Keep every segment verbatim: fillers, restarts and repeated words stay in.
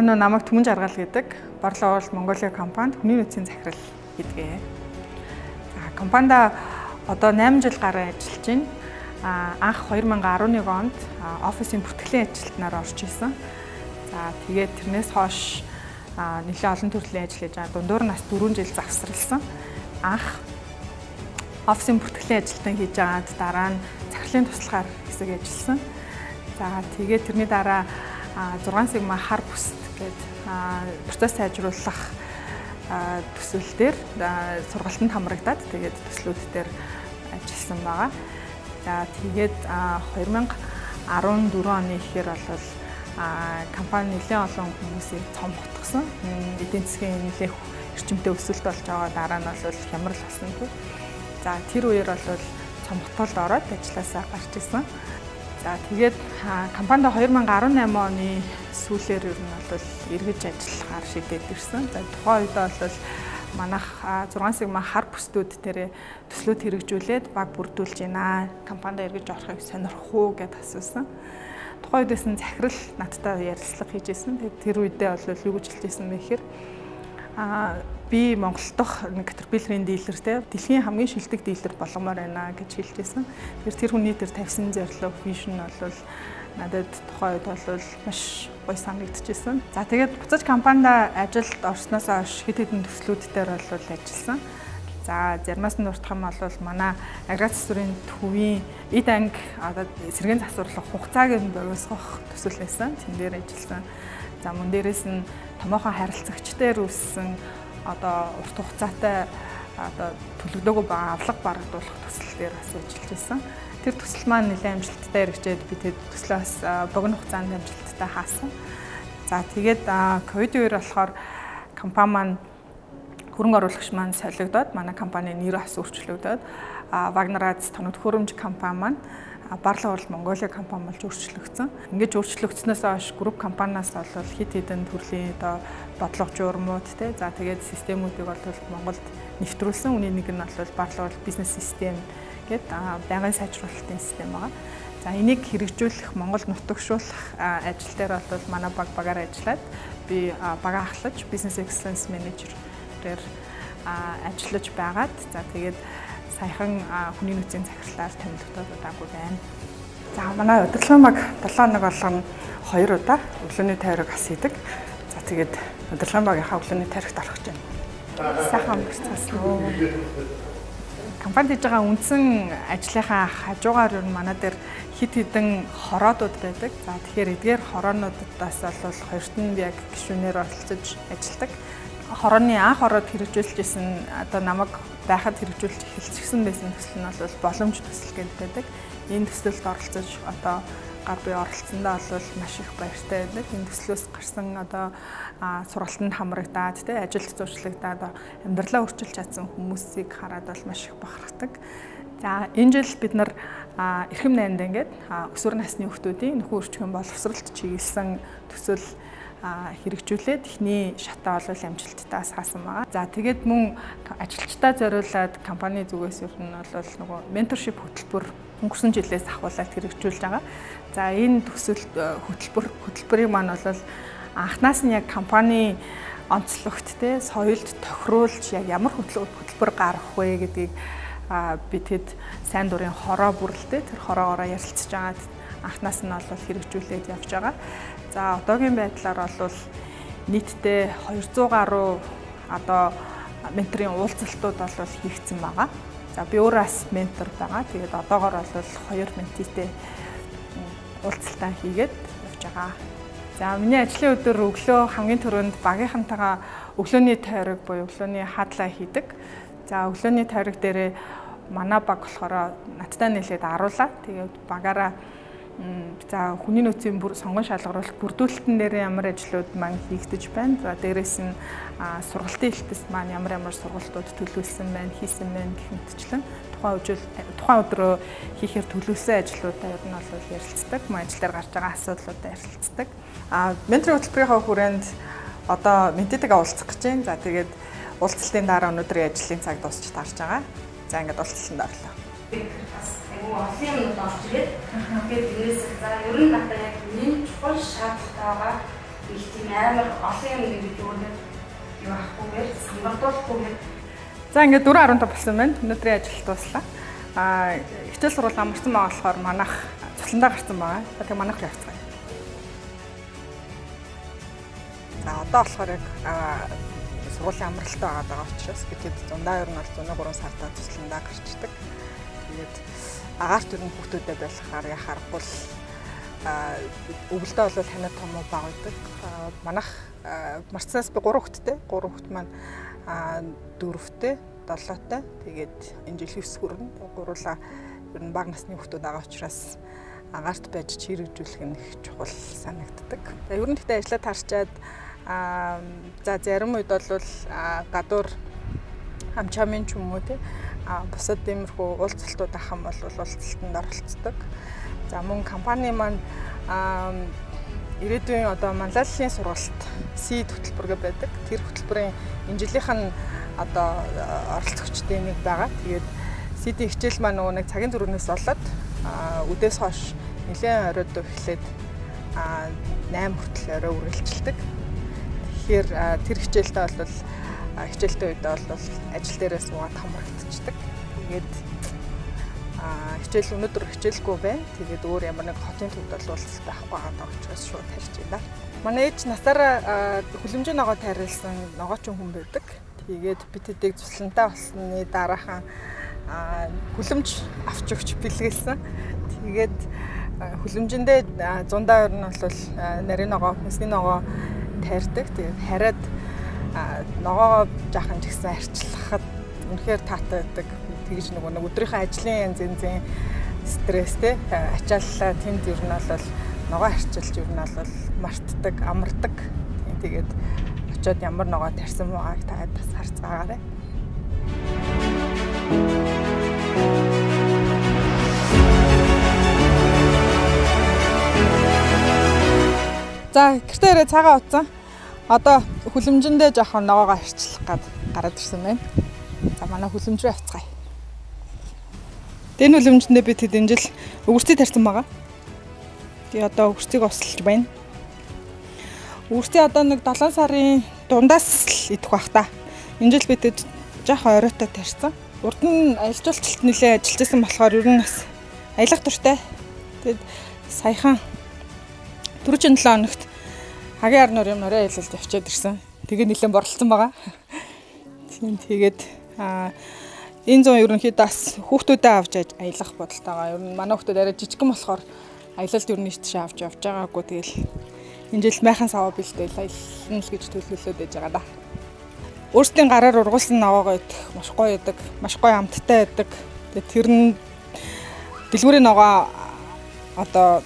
нөө намайг Түмэн Жаргал гэдэг. Борлоо уул Монголиа компанид хүний нөөцийн захирал гэдгээ. За компанид одоо найман жил гаруй ажиллаж байна. Анх two thousand eleven онд офисын бүртгэлийн ажилтнаар орж ирсэн. За тэгээд тэрнээс хойш нэлээд олон төрлийн ажил хийж байгаа. Дундуур нас four жил завсралсан. Анх офисын бүртгэлийн ажилтан хийж байгаад дараа нь захирлын туслахаар хэсэг ажилласан. За тэгээд тэрний дараа six Sigma хар бүст гэдэг процесс сайжруулах төсөл дээр сургалтанд хамрагдаад тэгээд төслүүд дээр ажилласан байгаа. За тэгээд two thousand fourteen оны ихээр бол компани нэлээд олон хүмүүсийг цомготгосон. Эдийн засгийн нэлээд эрчимтэй өсөлт болж байгаа. Дараа нь бол хямрал басна. За тэр үеэр бол цомготолд ороод ажилласаа гарч ирсэн. За тэгээд компанид two thousand eighteen оны сүүлээр ер нь бол эргэж ажиллахаар шийдээд ирсэн. За тухайн үед бол манайх six Sigma хар бүстүүд дээр төслүүд хэрэгжүүлээд баг бүрдүүлж байна. Компанид эргэж орохыг сонирх уу гэд асуусан. Тухайн үедээс нь захирал надтай ярилцлага хийжсэн. Тэгээд тэр үедээ бол юу гэж хэлжсэн бэ гэхээр а би Монгол дахь нэг Caterpillar-ийн дилертэй дэлхийн хамгийн шилдэг дилер болгомоор байна гэж хэлжсэн. Тэр тэр хүний тэр тавьсан зорилго, вижн бол надад тухайн үед бол маш гоё санагдчихсэн. За тэгээд буцаж компанид ажилд орсноос хойш хэд хэдэн төслүүд дээр бол ажилласан. За заримаас нь дуртах юм бол манай агргац засварын төвийн эд анги одоо сэргээн засварлах хугацааг нь богиосгох төсөл байсан. Тэн дээр ажилласан. За мөн дээрээс нь томоохон харилцагчдаар үүссэн одоо урт хугацаатай одоо төлөвлөгөө ба авлага барагдуулах төсөл дээр бас ажиллаж байсан. Тэр төсөл маань нэлээд амжилттай хэрэгжээд би тэр төслөөс богино хугацаанд амжилттай хаасан. За тэгээд ковид үеэр болохоор компани маань хөрөнгө оруулагч маань солигдоод манай компанийн нэр бас өөрчлөгдөөд Вагнарац тоног хөрөмж компани маань Барлаа уул Монголиа компани болж өөрчлөгдсөн. Ингээд өөрчлөгдснөөс хойш групп компаниас бол хэд хэдэн төрлийн одоо бодлого журмууд те за тэгээд системүүдийг бол Монголд нэвтрүүлсэн. Үүний нэг нь бол Барлаа уул бизнес систем гэдэг байнгын сайжруулалтын систем байгаа. За энийг хэрэгжүүлэх, Монголд нутагшуулах ажил дээр бол манай баг багаар ажиллаад би багаа ахлаж бизнес excellence manager-ээр ажиллаж байгаад за тэгээд саяхан хүний нөөцийн захирлаар томилогдоод удаагүй байна. За манай удирдлагын баг seven хоног болгон two удаа өглөөний тойрог бас хийдэг. За тэгээд удирдлагын багийнхаа өглөөний тойрогт орох гэж байна. Сайхан өнгөрцсөн үү. Компанид хийж байгаа үндсэн ажлынхаа хажуугаар нь манай дээр хит хитэн хороодууд байдаг. За тэгэхээр эдгээр хороонуудаас бол хоёрт нь яг гишүүнээр оролцож ажилладаг. Хорооны анх ороод хэрэгжүүлжсэн одоо намайг байхад хэрэгжүүлж эхэлчихсэн байсан төсөл нь бол боломж төсөл гэдэг. Энэ төсөлд оролцож одоо гар бие оролцсондоо бол маш их баяртай байдаг. Энэ төслөөс гарсан одоо сургалтанд хамрагдаад тий ажилд зуршлагдаад амьдралаа өөрчилж чадсан хүмүүсийг хараад бол маш их бахархдаг. За энэ жил бид нар эрхэм найнд ингээд өсвөр насны хүүхдүүдийн нөхөн өрчгөн боловсролт чиглэсэн төсөл хэрэгжүүлээд эхний шатаа бол амжилттай хаасан байгаа. За тэгээд мөн ажилчдаа зориулаад компани зүгээс ер нь бол нөгөө менторшип хөтөлбөр өнгөрсөн жилээс ахуулаад хэрэгжүүлж байгаа. За энэ төсөл хөтөлбөр хөтөлбөрийг маань бол анхнаас нь яг компани онцлогт те соёлд тохируулж яг ямар хөтөлбөр гаргах вэ гэдгийг бид хэд сайн дурын хороо бүрэлдээ тэр хороогоороо ярилцж байгаа анхнаас нь бол хэрэгжүүлээд явж байгаа. За одоогийн байдлаар бол нийтдээ two hundred гаруй одоо менторын уулзалтууд бол хийгдсэн байгаа. За би өөрөө бас ментор байгаа. Тэгээд одоогоор бол хоёр ментитэй уулзалтаа хийгээд явж байгаа. За миний ажлын өдөр өглөө хамгийн түрүүнд багийнхантайгаа өглөөний тойрог буюу өглөөний хадлаа хийдэг. За өглөөний тойрог дээрээ манай баг болохоор надтай нийлээд аруулаа. Тэгээд багаараа за хүний нөөцийн бүр сонгон шалгаруулалт бүрдүүлэлтэн дээр ямар ажлууд маань хийгдэж байна. За дээрээс нь сургалтын хэлтэс маань ямар ямар сургалтууд төлөвлөсөн байна, хийсэн байна гэх мэтчлэн тухайн үжил тухайн өдрөө хийхээр төлөвлөсөн ажлуудаа ер нь бол ярилцдаг. Мөн ажил дээр гарч байгаа асуудлуудаа ярилцдаг. А менторын хөтөлбөрийнхөө хүрээнд одоо ментитэйгээ уулзах гэж байна. За тэгээд уулзалтын дараа өнөөдрийн ажлын цаг дуусч таарч байгаа. За ингээд уулзалтанд орлоо. Олон юмнууд орж ирээд тэгээд тэрээс за ер нь надад яг нэг чухал шаардлагатай байгаа их тийм амар олон юм ингэж өөрөө юу ахгүй самбардуулахгүйгээр. За ингээд дөрөв хараа тавь болсон байна. Өнөөдрийн ажил дуслаа. Аа хичээл сургууль амарсан байгаа болохоор манайх цусландаа гарсан байгаа. Тэгээ манайх явцгаая. За одоо болохоор яг сургуулийн амралтай байгаа учраас бид хэд зундаа ер нь бол зуны гурван сартаа цусландаа гарчдаг. Тэгээд агаарт ер нь хүүхдүүдэд байлахаар яхаарахгүй л өвөлдөө бол ханаа том баг байдаг. Манайх марцнаас би гурван хүүхэдтэй. гурван хүүхэд маань дөрөвтэй, долоотой. Тэгээд энэ жил девс хүрнэ. Гурлаа ер нь бага насны хүүхдүүд байгаа учраас агаарт байж чирэгжүүлэх нь их чухал санагддаг. За ер нь тэгтээ ажиллаа таарчаад аа за зарим үед бол гадуур хамчаамын ч юм уу тий а бусад иймэрхүү уулзалтууд ахын бол уулзалтанд оролцдог. За мөн компани маань ирээдүйн одоо манлайллын сургалт си хөтөлбөр байдаг. Тэр хөтөлбөрийн энэ жилийнх нь одоо оролцогчдын нэг байгаа. Тэгээд си-ийн хичээл маань нөгөө нэг цагийн зүрхнээс болоод үдээс хойш нэлээд оройд эхлээд найман хүртэл орой үргэлжилдэг. Тэгэхээр тэр хичээлдээ бол хичээлтэй үедээ бол ажил дээрээ суугаад хамрагдчихдаг. Тэгээд хичээл өнөөдөр хичээлгүй байна. Тэгээд өөр ямар нэг хотын төвд бол уулзалт авахгүй байгаа учраас шууд тарьж байна. Манай ээж насаараа хүлэмжийн ногоо тайруулсан ногоочин хүн байдаг. Тэгээд бид тэдийг цуслантай болсны дараахан хүлэмж авч өгч бэлгэлсэн. Тэгээд хүлэмжиндээ зундаа ер нь бол нарийн ногоо, хүнсний ногоо тайрдаг. Тэгээд хараад ногоо жаахан ч гэсэн арчлахад үнэхээр таатай байдаг. Тэгж нөгөө нэг өдрийнхөө ажлын янз янзын стресстэй ачааллаа тэнд ер нь бол ногоо арчилж ер нь бол мартдаг, амардаг. Тэгээд очиод ямар ногоо тарьсан байгааг та бас харцгаагаарай. За гэртээ ирээ цагаан утсан. Одоо хүлэмжиндээ жоохон ногоогоо арчлах гээд гараад ирсэн байна. За манай хүлэмж рүү авцгаая. Энэ хүлэмжиндээ бид хэд энэ жил өгөрцгийг тарьсан байгаа. Тэгээ одоо өгөрцгийг ослж байна. Өгөрцгийг одоо нэг долоон сарын дундаас л идэх бах та. Энэ жил бид хэд жоохон оройтой тарьсан. Урд нь аялал жуулчлалт нэлээд ажиллаж байсан болохоор ер нь бас аялах дуртай. Тэгэд саяхан дөрвөн жилийн хоногт хагийн ар нуурын орой аялалд явчаад ирсэн. Тэгээ нэлээд борлцсон байгаа. Тэгээд энэ зүүн ерөнхийдөө бас хүүхдүүдэд авч аялах бодолтойгоо. Ер нь манай хүүхдүүд арай жижигхэн болохоор аялалд ер нь тийш авч явж байгаагүй. Тэгэл энэ жил майхан саваа бэлдээл аялна л гэж төлөвлөлөөд байж байгаа да. Өөрсдийн гараар ургуулсан ногоогоо идэх маш гоё байдаг, маш гоё амттай байдаг. Тэгээд тэр нь дэлгүүрийн ногоо одоо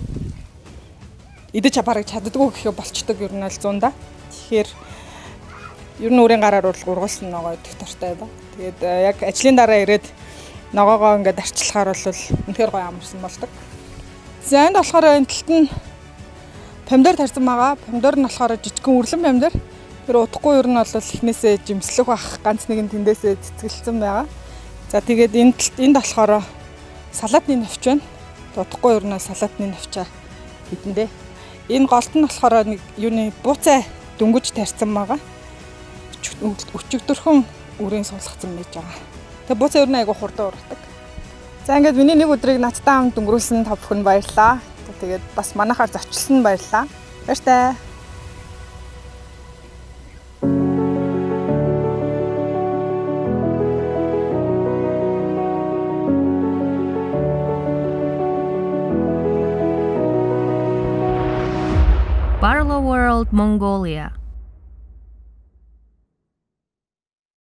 идэж апарыг чаддаггүй гэхээ болчдөг ер нь аль зундаа. Тэгэхээр ер нь өөрийн гараар ургуулсан ногоо идэх дуртай байна. Тэгээд яг ажлын дараа ирээд ногоогоо ингээд арчлахаар бол үнэхээр гоё амарсан болдог. За энд болохоор энэ талд нь помидор тарьсан байгаа. Помидор нь болохоор жижигхэн үрлэн помидор. Тэр удахгүй ер нь бол эхнээсээ жимслэх бах ганц нэгэн тэндээсээ цэцгэлсэн байгаа. За тэгээд энэ талд энд болохоор салаатны навч байна. Удахгүй ер нь салаатны навчаа бидэндээ. Энэ голд нь болохоор нэг юуны бууцаа дөнгөж тарьсан байгаа. Өчигдөрхөн үрийн суулгацсан байж байгаа. Тэгээ бууцаа ер нь айгу хурдан ургадаг. За ингээд миний нэг өдрийг надтай хамт өнгөрүүлсэн та бүхэн баярлалаа. Тэгээд бас манайхаар зочилсон баярлалаа. Баяртай. Barloworld, Mongolia.